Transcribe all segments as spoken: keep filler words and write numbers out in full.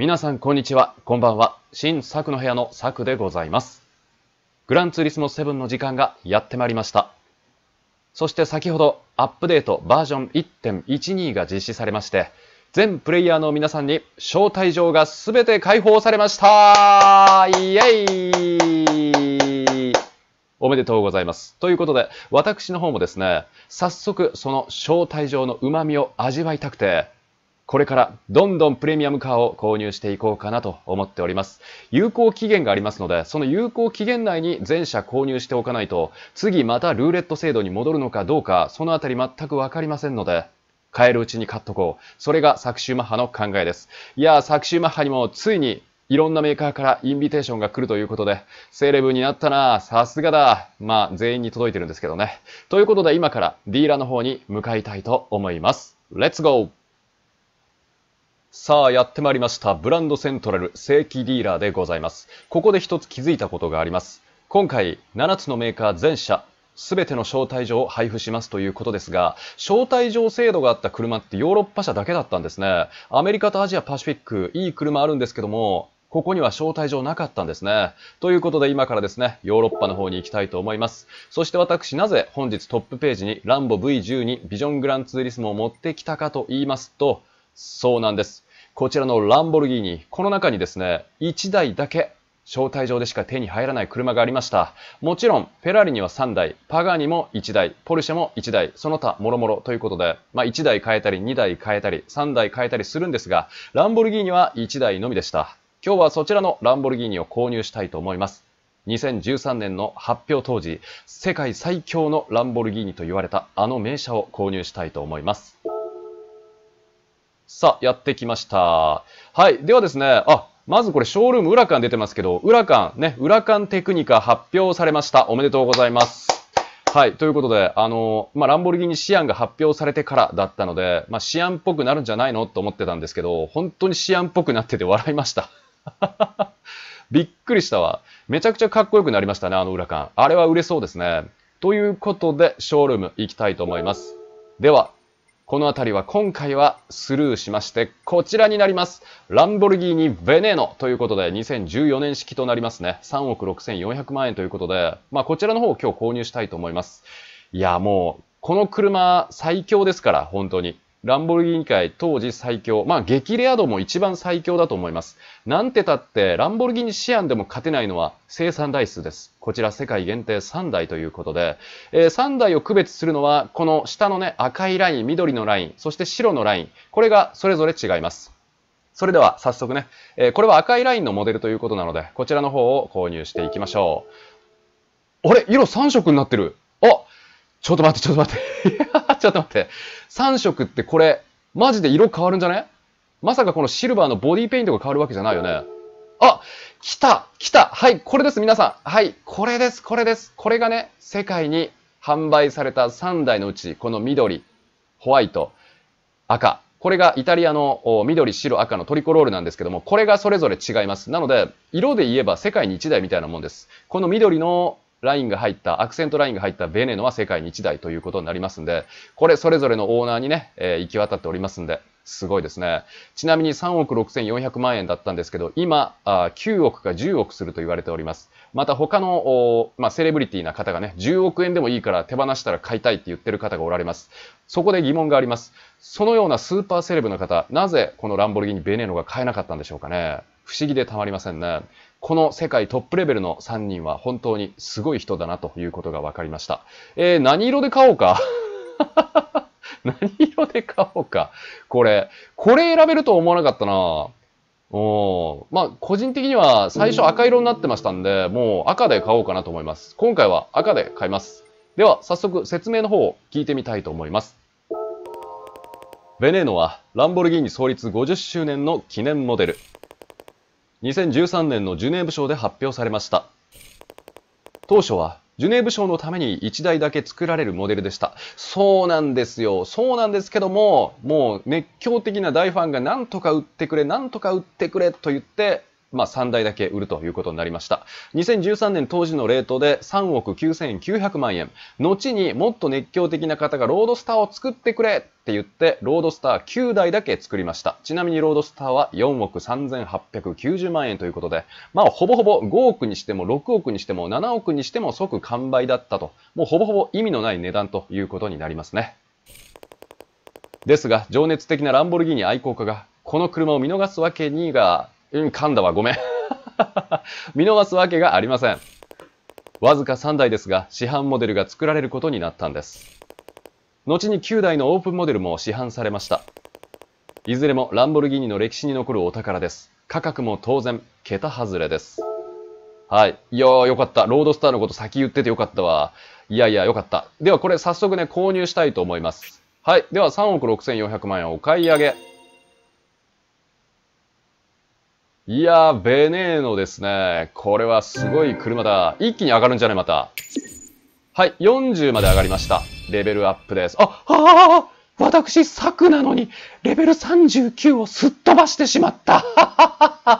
皆さんこんにちは、こんばんは。新作の部屋の作でございます。グランツーリスモセブンの時間がやってまいりました。そして先ほどアップデートバージョン いってんいちに が実施されまして、全プレイヤーの皆さんに招待状がすべて開放されました。イエイおめでとうございます。ということで、私の方もですね、早速その招待状の旨味を味わいたくて、これからどんどんプレミアムカーを購入していこうかなと思っております。有効期限がありますので、その有効期限内に全車購入しておかないと、次またルーレット制度に戻るのかどうか、そのあたり全くわかりませんので、買えるうちに買っとこう。それがサクシュマッハの考えです。いやー、サクシュマッハにもついにいろんなメーカーからインビテーションが来るということで、セレブになったな、さすがだ。まあ、全員に届いてるんですけどね。ということで、今からディーラーの方に向かいたいと思います。レッツゴー！さあ、やってまいりました。ブランドセントラル正規ディーラーでございます。ここで一つ気づいたことがあります。今回、ななつのメーカー全社、すべての招待状を配布しますということですが、招待状制度があった車ってヨーロッパ車だけだったんですね。アメリカとアジアパシフィック、いい車あるんですけども、ここには招待状なかったんですね。ということで今からですね、ヨーロッパの方に行きたいと思います。そして私、なぜ本日トップページにランボ ブイじゅうに ビジョングランツーリスモを持ってきたかと言いますと、そうなんです。こちらのランボルギーニ、この中にですね、いちだいだけ招待状でしか手に入らない車がありました。もちろん、フェラーリにはさんだい、パガーニもいちだい、ポルシェもいちだい、その他もろもろということで、まあ、いちだい買えたり、にだい買えたり、さんだい買えたりするんですが、ランボルギーニはいちだいのみでした。今日はそちらのランボルギーニを購入したいと思います。にせんじゅうさんねんの発表当時、世界最強のランボルギーニと言われたあの名車を購入したいと思います。さあ、やってきました。はい。ではですね、あ、まずこれ、ショールーム裏館出てますけど、裏館、ね、裏館テクニカ発表されました。おめでとうございます。はい。ということで、あの、まあ、ランボルギーニシアンが発表されてからだったので、まあ、シアンっぽくなるんじゃないのと思ってたんですけど、本当にシアンっぽくなってて笑いました。びっくりしたわ。めちゃくちゃかっこよくなりましたね、あの裏館。あれは売れそうですね。ということで、ショールーム行きたいと思います。では、この辺りは今回はスルーしまして、こちらになります。ランボルギーニベネーノということで、にせんじゅうよねん式となりますね。さんおくろくせんよんひゃくまんえんということで、まあこちらの方を今日購入したいと思います。いや、もう、この車最強ですから、本当に。ランボルギーニ界当時最強。まあ激レア度も一番最強だと思います。なんてたって、ランボルギーニシアンでも勝てないのは生産台数です。こちら世界限定さんだいということで、えー、さんだいを区別するのは、この下のね、赤いライン、緑のライン、そして白のライン。これがそれぞれ違います。それでは早速ね、えー、これは赤いラインのモデルということなので、こちらの方を購入していきましょう。あれ色さん色になってる。あちょっと待って、ちょっと待って。ちょっと待って。さん色ってこれ、マジで色変わるんじゃね？まさかこのシルバーのボディペイントが変わるわけじゃないよね。あ来た来たはい、これです、皆さん。はい、これです、これです。これがね、世界に販売されたさんだいのうち、この緑、ホワイト、赤。これがイタリアの緑、白、赤のトリコロールなんですけども、これがそれぞれ違います。なので、色で言えば世界にいちだいみたいなもんです。この緑のラインが入った、アクセントラインが入ったベネノは世界にいちだいということになりますんで、これそれぞれのオーナーにね、えー、行き渡っておりますんで、すごいですね。ちなみにさんおくろくせんよんひゃくまんえんだったんですけど、今、あきゅうおくかじゅうおくすると言われております。また他の、まあ、セレブリティな方がね、じゅうおくえんでもいいから手放したら買いたいって言ってる方がおられます。そこで疑問があります。そのようなスーパーセレブの方、なぜこのランボルギーニベネーノが買えなかったんでしょうかね。不思議でたまりませんね。この世界トップレベルのさんにんは本当にすごい人だなということが分かりました。えー、何色で買おうか何色で買おうか。これ、これ選べると思わなかったな。おまあ、個人的には最初赤色になってましたんで、もう赤で買おうかなと思います。今回は赤で買います。では、早速説明の方を聞いてみたいと思います。ベネーノはランボルギーニ創立ごじゅっしゅうねんの記念モデル。にせんじゅうさんねんのジュネーブ賞で発表されました。当初はジュネーブ賞のためにいちだいだけ作られるモデルでした。そうなんですよ。そうなんですけども、もう熱狂的な大ファンがなんとか売ってくれ、なんとか売ってくれと言って、 まあ、さんだいだけ売るということになりました。にせんじゅうさんねん当時のレートでさんおくきゅうせんきゅうひゃくまんえん。後にもっと熱狂的な方がロードスターを作ってくれって言って、ロードスターきゅうだいだけ作りました。ちなみにロードスターはよんおくさんぜんはっぴゃくきゅうじゅうまんえんということで、まあほぼほぼごおくにしてもろくおくにしてもななおくにしても即完売だったと、もうほぼほぼ意味のない値段ということになりますね。ですが、情熱的なランボルギーニ愛好家が、この車を見逃すわけにが、うん、噛んだわ、ごめん。見逃すわけがありません。わずかさんだいですが、市販モデルが作られることになったんです。後にきゅうだいのオープンモデルも市販されました。いずれもランボルギーニの歴史に残るお宝です。価格も当然、桁外れです。はい。いやー、よかった。ロードスターのこと先言っててよかったわ。いやいや、よかった。では、これ早速ね、購入したいと思います。はい。では、さんおくろくせんよんひゃくまんえんお買い上げ。いやー、ベネーノですね。これはすごい車だ。一気に上がるんじゃないまた。はい、よんじゅうまで上がりました。レベルアップです。あ、ああ私、策なのに、レベルさんじゅうきゅうをすっ飛ばしてしまった。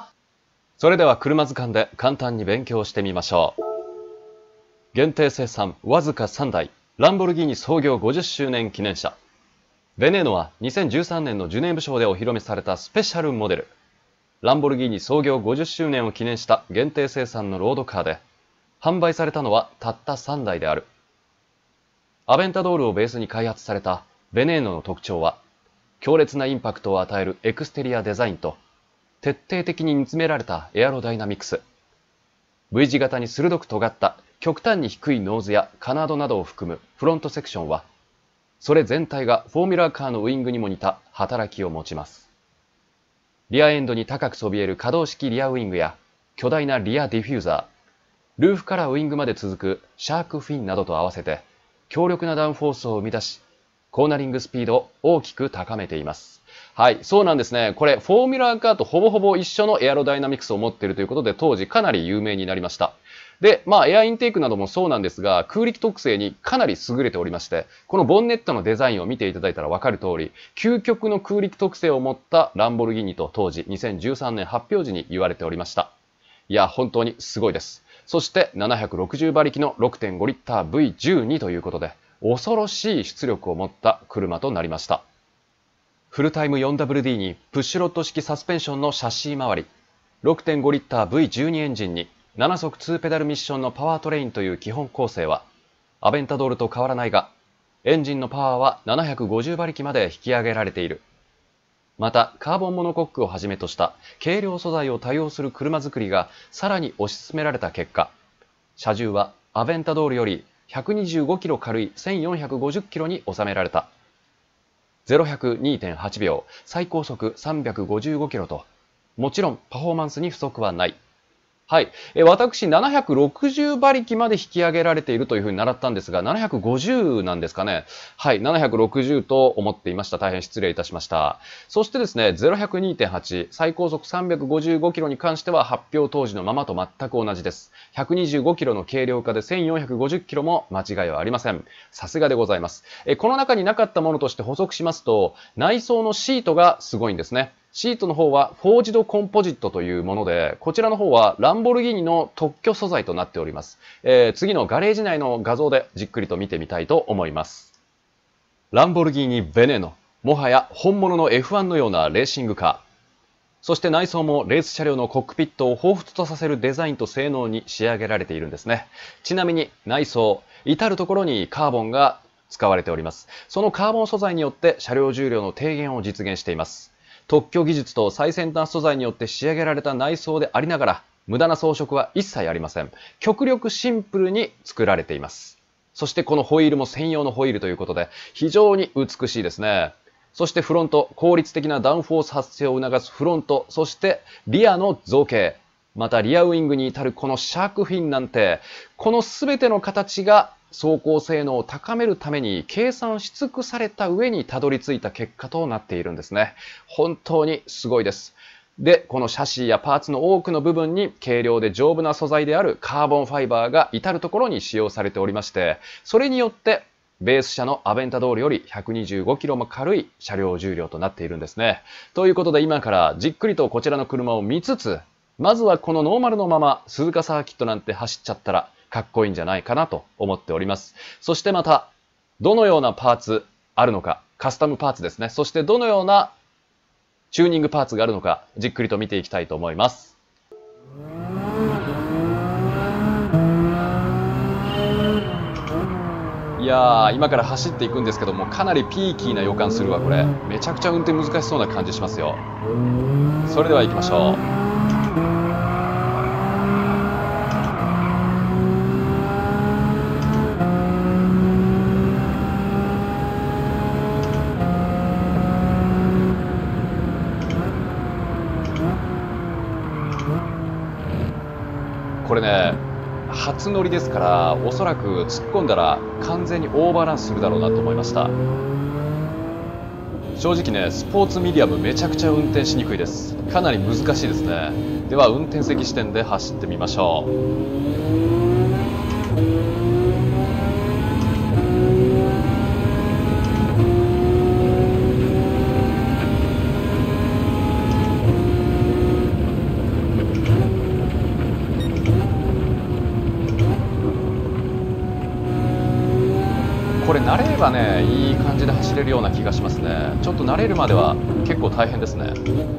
それでは、車図鑑で簡単に勉強してみましょう。限定生産、わずかさんだい。ランボルギーニ創業ごじゅっしゅうねん記念車。ベネーノはにせんじゅうさんねんのジュネーブショーでお披露目されたスペシャルモデル。ランボルギーニ創業ごじゅっしゅうねんを記念した限定生産のロードカーで、販売されたのはたったさんだいである。アベンタドールをベースに開発されたベネーノの特徴は、強烈なインパクトを与えるエクステリアデザインと、徹底的に煮詰められたエアロダイナミクス。V 字型に鋭く尖った極端に低いノーズやカナードなどを含むフロントセクションは、それ全体がフォーミュラーカーのウイングにも似た働きを持ちます。リアエンドに高くそびえる可動式リアウイングや巨大なリアディフューザー、ルーフからウイングまで続くシャークフィンなどと合わせて強力なダウンフォースを生み出し、コーナリングスピードを大きく高めています。はい、そうなんですね。これ、フォーミュラーカーとほぼほぼ一緒のエアロダイナミクスを持っているということで、当時かなり有名になりました。で、まあ、エアインテークなどもそうなんですが、空力特性にかなり優れておりまして、このボンネットのデザインを見ていただいたらわかる通り、究極の空力特性を持ったランボルギーニと当時にせんじゅうさんねん発表時に言われておりました。いや、本当にすごいです。そして、ななひゃくろくじゅうばりきの ろくてんごリッター ブイじゅうに ということで、恐ろしい出力を持った車となりました。フルタイム フォーダブリューディー にプッシュロット式サスペンションのシャシー周り、ろくてんごリッター ブイじゅうに エンジンにななそくにペダルミッションのパワートレインという基本構成は、アベンタドールと変わらないが、エンジンのパワーはななひゃくごじゅうばりきまで引き上げられている。また、カーボンモノコックをはじめとした軽量素材を多用する車作りがさらに推し進められた結果、車重はアベンタドールよりひゃくにじゅうごキロ軽いせんよんひゃくごじゅっキロに収められた。ゼロひゃく にてんはちびょう、最高速さんびゃくごじゅうごキロと、もちろんパフォーマンスに不足はない。はい。え私、ななひゃくろくじゅうばりきまで引き上げられているというふうに習ったんですが、ななひゃくごじゅうなんですかね。はい。ななひゃくろくじゅうと思っていました。大変失礼いたしました。そしてですね、ゼロひゃくにてんはち、最高速さんびゃくごじゅうごキロに関しては発表当時のままと全く同じです。ひゃくにじゅうごキロの軽量化でせんよんひゃくごじゅっキロも間違いはありません。さすがでございます。えこの中になかったものとして補足しますと、内装のシートがすごいんですね。シートの方はフォージドコンポジットというもので、こちらの方はランボルギーニの特許素材となっております。えー、次のガレージ内の画像でじっくりと見てみたいと思います。ランボルギーニベネーノ。もはや本物の エフワン のようなレーシングカー。そして内装もレース車両のコックピットを彷彿とさせるデザインと性能に仕上げられているんですね。ちなみに内装、至るところにカーボンが使われております。そのカーボン素材によって車両重量の低減を実現しています。特許技術と最先端素材によって仕上げられた内装でありながら、無駄な装飾は一切ありません。極力シンプルに作られています。そしてこのホイールも専用のホイールということで、非常に美しいですね。そしてフロント、効率的なダウンフォース発生を促すフロント、そしてリアの造形、またリアウイングに至るこのシャークフィンなんて、この全ての形が走行性能を高めるために計算し尽くされた上にたどり着いた結果となっているんですね。本当にすごいです。で、このシャシーやパーツの多くの部分に軽量で丈夫な素材であるカーボンファイバーが至るところに使用されておりまして、それによってベース車のアベンタドールよりひゃくにじゅうごキロも軽い車両重量となっているんですね。ということで今からじっくりとこちらの車を見つつ、 まずはこのノーマルのまま鈴鹿サーキットなんて走っちゃったらかっこいいんじゃないかなと思っております。そしてまた、どのようなパーツあるのか、カスタムパーツですね。そしてどのようなチューニングパーツがあるのか、じっくりと見ていきたいと思います。いやー、今から走っていくんですけども、かなりピーキーな予感するわ、これ。めちゃくちゃ運転難しそうな感じしますよ。それでは行きましょう。これね、初乗りですから、おそらく突っ込んだら完全にオーバーランするだろうなと思いました。正直ね、スポーツミディアムめちゃくちゃ運転しにくいです。かなり難しいですね。では運転席視点で走ってみましょう。これ慣れればね、いい感じで走れるような気がしますね。ちょっと慣れるまでは結構大変ですね。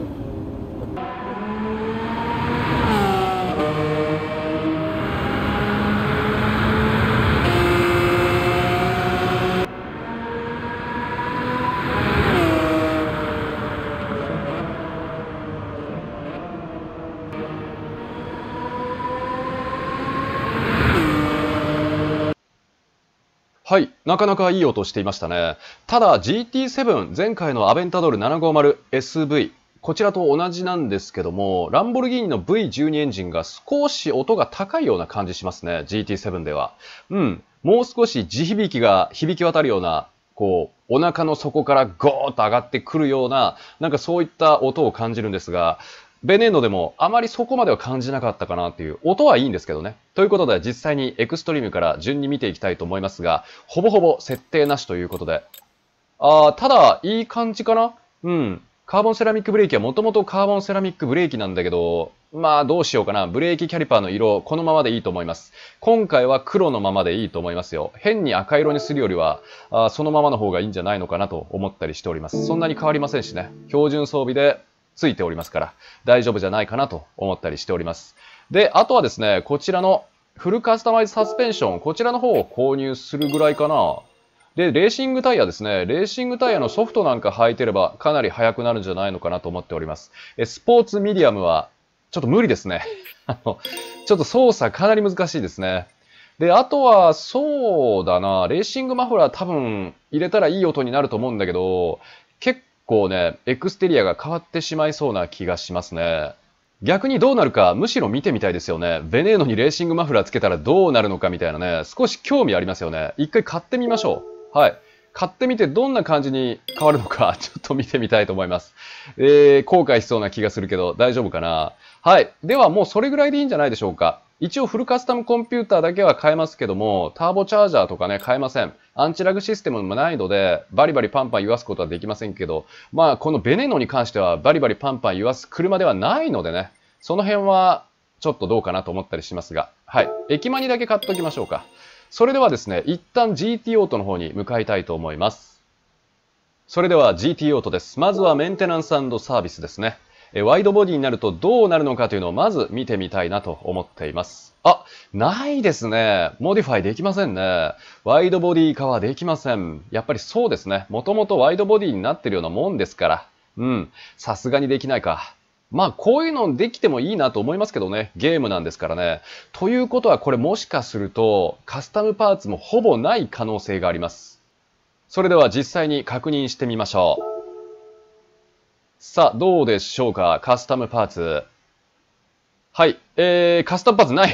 はい、なかなかいい音していましたね。ただ ジーティーセブン、前回のアベンタドールななごーまるエスブイ、こちらと同じなんですけども、ランボルギーニの ブイじゅうに エンジンが少し音が高いような感じしますね、ジーティーセブン では。うん、もう少し地響きが響き渡るような、こう、お腹の底からゴーッと上がってくるような、なんかそういった音を感じるんですが、ベネーノでもあまりそこまでは感じなかったかなっていう、音はいいんですけどね。ということで実際にエクストリームから順に見ていきたいと思いますが、ほぼほぼ設定なしということで。あー、ただいい感じかな。うん。カーボンセラミックブレーキはもともとカーボンセラミックブレーキなんだけど、まあどうしようかな。ブレーキキャリパーの色、このままでいいと思います。今回は黒のままでいいと思いますよ。変に赤色にするよりは、あそのままの方がいいんじゃないのかなと思ったりしております。そんなに変わりませんしね。標準装備でついておりますから大丈夫じゃないかなと思ったりしております。で、あとはですね、こちらのフルカスタマイズサスペンション、こちらの方を購入するぐらいかな。で、レーシングタイヤですね。レーシングタイヤのソフトなんか履いてればかなり速くなるんじゃないのかなと思っております。えスポーツミディアムはちょっと無理ですね。あの、ちょっと操作かなり難しいですね。で、あとは、そうだな、レーシングマフラー多分入れたらいい音になると思うんだけど、結構こうね、エクステリアが変わってしまいそうな気がしますね。逆にどうなるか、むしろ見てみたいですよね。ベネーノにレーシングマフラーつけたらどうなるのかみたいなね、少し興味ありますよね。一回買ってみましょう。はい。買ってみてどんな感じに変わるのか、ちょっと見てみたいと思います。えー、後悔しそうな気がするけど、大丈夫かな。はい。ではもうそれぐらいでいいんじゃないでしょうか。一応フルカスタムコンピューターだけは変えますけども、ターボチャージャーとかね、変えません。アンチラグシステムもないので、バリバリパンパン言わすことはできませんけど、まあ、このベネーノに関してはバリバリパンパン言わす車ではないのでね、その辺はちょっとどうかなと思ったりしますが、はい。駅マニだけ買っときましょうか。それではですね、一旦 ジーティー オートの方に向かいたいと思います。それでは ジーティー オートです。まずはメンテナンス&サービスですね。ワイドボディになるとどうなるのかというのをまず見てみたいなと思っています。あ、ないですね。モディファイできませんね。ワイドボディ化はできません。やっぱりそうですね。もともとワイドボディになってるようなもんですから。うん。さすがにできないか。まあ、こういうのできてもいいなと思いますけどね。ゲームなんですからね。ということはこれもしかするとカスタムパーツもほぼない可能性があります。それでは実際に確認してみましょう。さあ、どうでしょうか、カスタムパーツ。はい、えー、カスタムパーツない。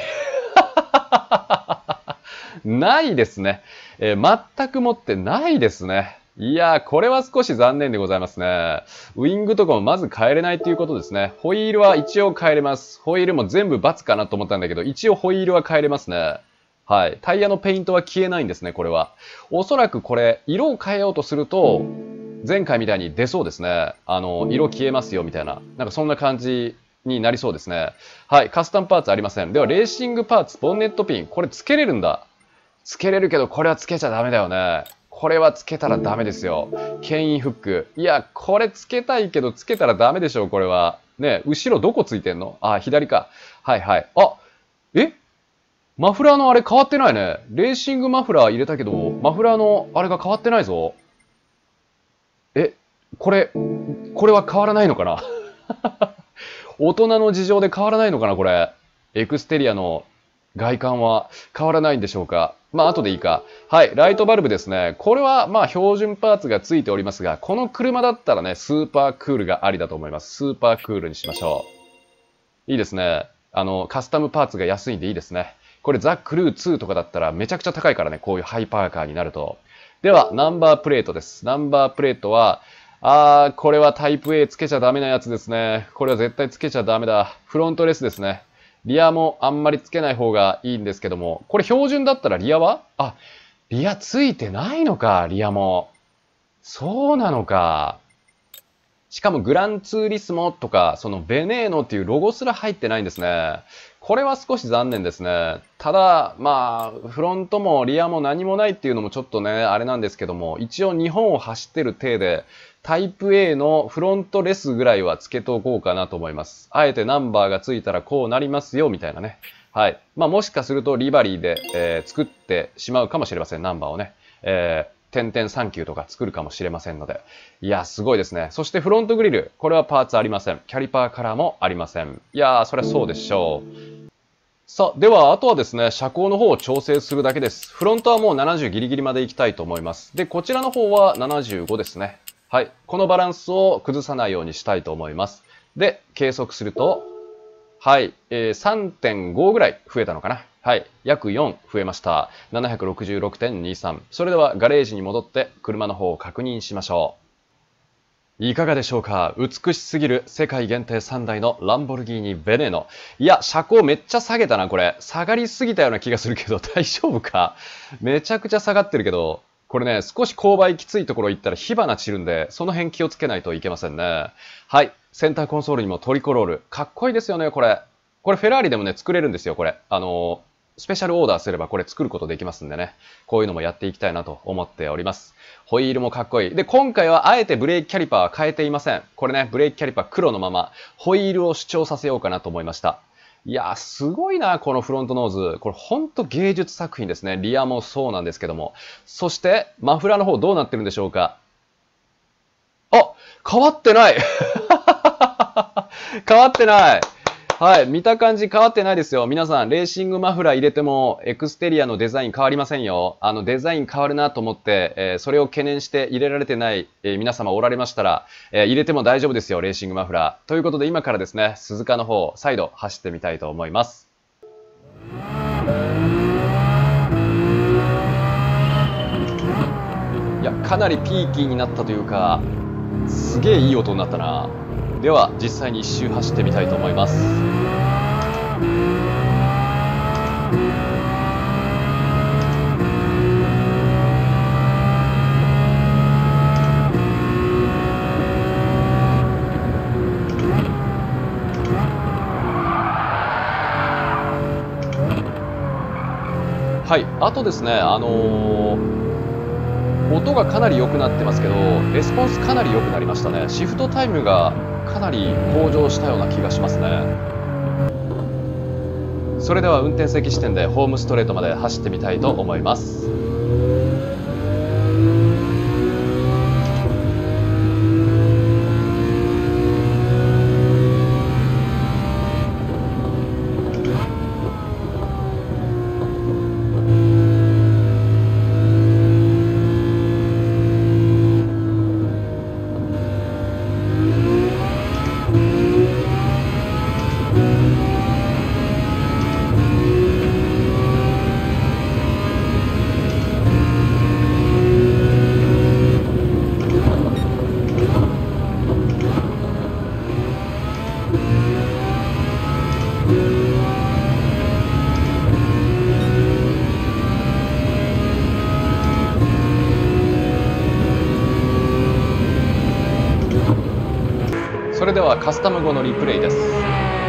ないですね、えー。全くもってないですね。いやー、これは少し残念でございますね。ウィングとかもまず変えれないということですね。ホイールは一応変えれます。ホイールも全部×かなと思ったんだけど、一応ホイールは変えれますね。はい。タイヤのペイントは消えないんですね、これは。おそらくこれ、色を変えようとすると、前回みたいに出そうですね。あの、色消えますよみたいな。なんかそんな感じになりそうですね。はい。カスタムパーツありません。では、レーシングパーツ、ボンネットピン。これつけれるんだ。つけれるけど、これはつけちゃダメだよね。これはつけたらダメですよ。牽引フック。いや、これつけたいけど、つけたらダメでしょ、これは。ね、後ろどこついてんの？あ、左か。はいはい。あ、えマフラーのあれ変わってないね。レーシングマフラー入れたけど、マフラーのあれが変わってないぞ。え、これ、これは変わらないのかな大人の事情で変わらないのかなこれ。エクステリアの外観は変わらないんでしょうか。まあ、後でいいか。はい。ライトバルブですね。これは、まあ、標準パーツがついておりますが、この車だったらね、スーパークールがありだと思います。スーパークールにしましょう。いいですね。あの、カスタムパーツが安いんでいいですね。これ、ザ・クルーツーとかだったらめちゃくちゃ高いからね。こういうハイパーカーになると。では、ナンバープレートです。ナンバープレートは、あー、これはタイプ A つけちゃダメなやつですね。これは絶対つけちゃダメだ。フロントレスですね。リアもあんまりつけない方がいいんですけども、これ標準だったらリアはあ、リアついてないのか、リアも。そうなのか。しかもグランツーリスモとか、そのベネーノっていうロゴすら入ってないんですね。これは少し残念ですね。ただ、まあ、フロントもリアも何もないっていうのもちょっとね、あれなんですけども、一応日本を走ってる体で、タイプ A のフロントレスぐらいはつけておこうかなと思います。あえてナンバーがついたらこうなりますよ、みたいなね。はい。まあ、もしかするとリバリーで、えー、作ってしまうかもしれません、ナンバーをね。えー点々さんきゅうとか作るかもしれませんので。いや、すごいですね。そしてフロントグリル。これはパーツありません。キャリパーカラーもありません。いやー、そりゃそうでしょう。さあ、では、あとはですね、車高の方を調整するだけです。フロントはもうななじゅうギリギリまで行きたいと思います。で、こちらの方はななじゅうごですね。はい。このバランスを崩さないようにしたいと思います。で、計測すると、はい、えー、さんてんご ぐらい増えたのかな。はい。約よん増えました。ななひゃくろくじゅうろくてんにさん。それではガレージに戻って車の方を確認しましょう。いかがでしょうか？美しすぎる世界限定さんだいのランボルギーニベネーノ。いや、車高めっちゃ下げたな、これ。下がりすぎたような気がするけど、大丈夫か？めちゃくちゃ下がってるけど、これね、少し勾配きついところ行ったら火花散るんで、その辺気をつけないといけませんね。はい。センターコンソールにもトリコロール。かっこいいですよね、これ。これフェラーリでもね、作れるんですよ、これ。あのー、スペシャルオーダーすればこれ作ることできますんでね。こういうのもやっていきたいなと思っております。ホイールもかっこいい。で、今回はあえてブレーキキャリパーは変えていません。これね、ブレーキキャリパー黒のまま、ホイールを主張させようかなと思いました。いやー、すごいな、このフロントノーズ。これほんと芸術作品ですね。リアもそうなんですけども。そして、マフラーの方どうなってるんでしょうか？あ、変わってない変わってない。はい。見た感じ変わってないですよ。皆さん、レーシングマフラー入れても、エクステリアのデザイン変わりませんよ。あの、デザイン変わるなと思って、えー、それを懸念して入れられてない、えー、皆様おられましたら、えー、入れても大丈夫ですよ。レーシングマフラー。ということで、今からですね、鈴鹿の方、再度走ってみたいと思います。いや、かなりピーキーになったというか、すげえいい音になったな。では実際に一周走ってみたいと思います。はい、あとですね、あのー音がかなり良くなってますけど、レスポンスかなり良くなりましたね。シフトタイムがかなり向上したような気がしますね。それでは運転席地点でホームストレートまで走ってみたいと思います。それではカスタム後のリプレイです。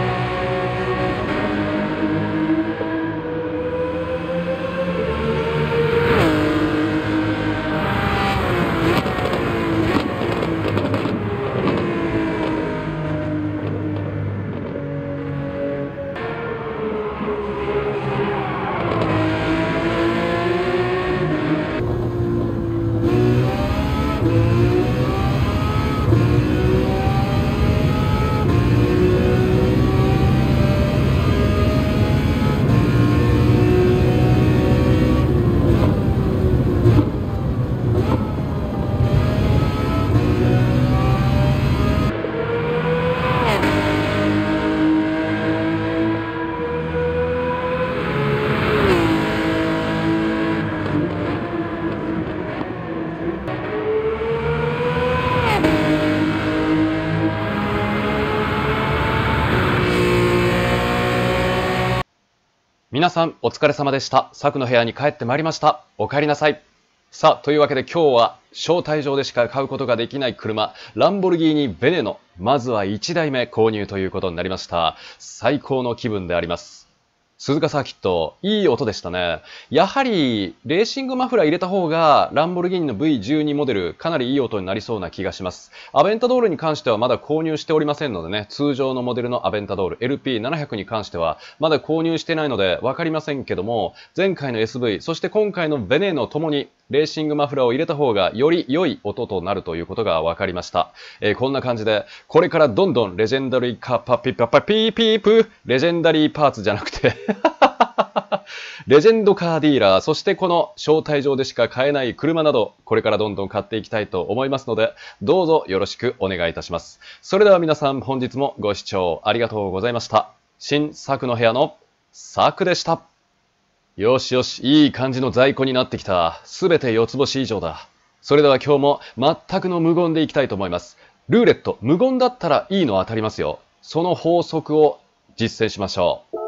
皆さんお疲れ様でした。サクの部屋に帰ってまいりました。お帰りなさい。さあ、というわけで今日は招待状でしか買うことができない車、ランボルギーニ・ベネノ、まずはいちだいめ購入ということになりました。最高の気分であります。鈴鹿サーキット、いい音でしたね。やはり、レーシングマフラー入れた方が、ランボルギーニの ブイじゅうに モデル、かなりいい音になりそうな気がします。アベンタドールに関してはまだ購入しておりませんのでね、通常のモデルのアベンタドール、エルピーななひゃく に関しては、まだ購入してないのでわかりませんけども、前回の エスブイ、そして今回のベネーノともに、レーシングマフラーを入れた方がより良い音となるということが分かりました。えー、こんな感じで、これからどんどんレジェンダリーカパピパパピーピープ、レジェンダリーパーツじゃなくて、レジェンドカーディーラー、そしてこの招待状でしか買えない車など、これからどんどん買っていきたいと思いますので、どうぞよろしくお願いいたします。それでは皆さん本日もご視聴ありがとうございました。新作の部屋のサクでした。よしよし、いい感じの在庫になってきた。すべてよつ星以上だ。それでは今日も全くの無言でいきたいと思います。ルーレット、無言だったらいいの当たりますよ。その法則を実践しましょう。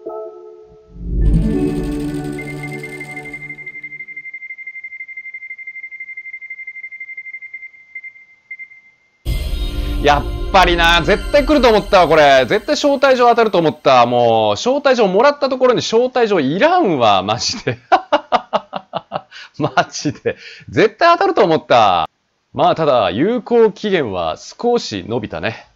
やっぱりな、絶対来ると思ったわ、これ。絶対招待状当たると思った。もう、招待状もらったところに招待状いらんわ、マジで。マジで。絶対当たると思った。まあ、ただ、有効期限は少し伸びたね。